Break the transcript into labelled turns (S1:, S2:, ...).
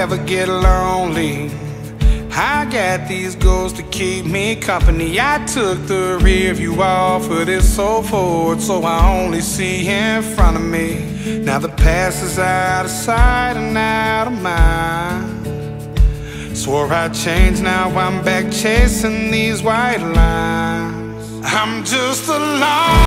S1: ever get lonely, I got these goals to keep me company. I took the rear view off of this old Ford, so I only see in front of me. Now the past is out of sight and out of mind. Swore I'd change, now I'm back chasing these white lines. I'm just alone.